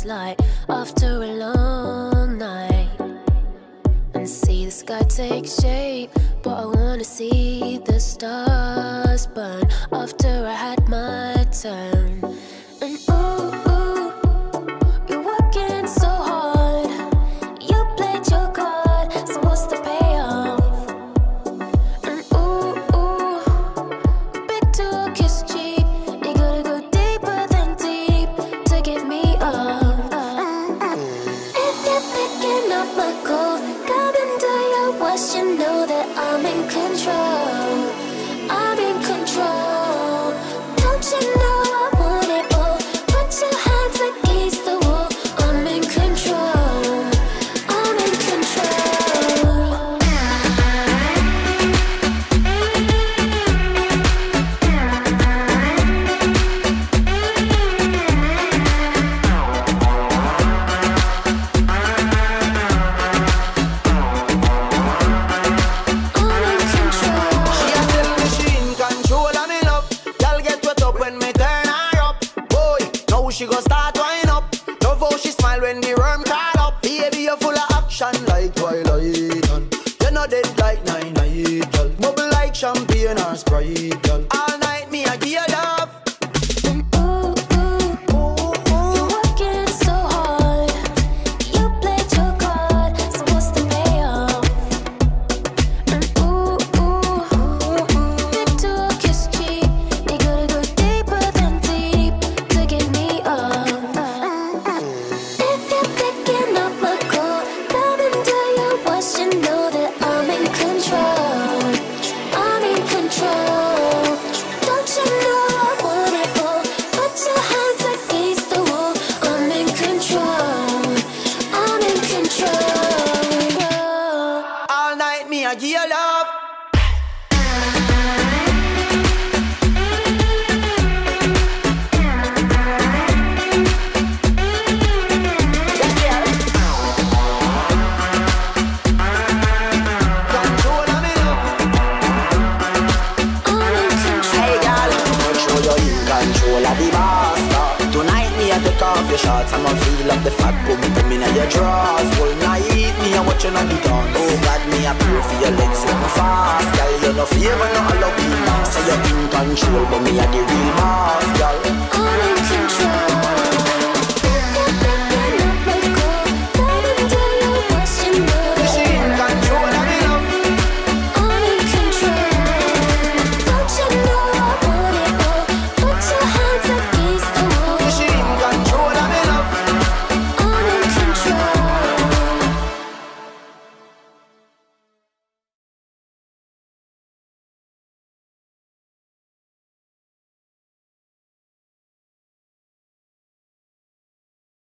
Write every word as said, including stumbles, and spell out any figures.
first light after a long night, and see the sky take shape, but I wanna see the stars burn after I had my turn. And ooh, ooh, you're working so hard, you played your card, supposed to pay off. And ooh, ooh, big talk is cheap, you gotta go deeper than deep to get me off. If you're picking up my call, come and do your worst, you know that I'm in control. I'm in control. Don't you know I want it all? Put your hands against the wall. I'm in control. I'm in control. I'm in control. She a tell me she in control of me love. Girl get wet up when me turn her up. Boy, now she gon' start wind up. Love how she smile when the worm crawl up. Baby, you're full of action like Twilight, and you're not dead like nine night, girl. Bubble like champagne or Sprite, girl. All night me I give you love. And ooh, ooh, you're working so hard, you played your card, supposed to pay off. And ooh, ooh, big talk is cheap, you gotta go deeper than deep to get me off. If you're picking up my call, come and do your worst, you know that I'm in control. I'm in control. Don't you know I want it all? Put your hands against the wall. I'm in control. I'm in control. All night me I give you love. Control of me love. I'm in control. Hey girl, make sure you're in control of the master. Tonight me I take off your shorts, I'ma feel up the fat boom boom in your drawers. Whole night me I watching on the dance. Oh God, me I pray for your legs so fast. Girl, you no favor, no allow me. Say you're in control, but me I the real boss, girl.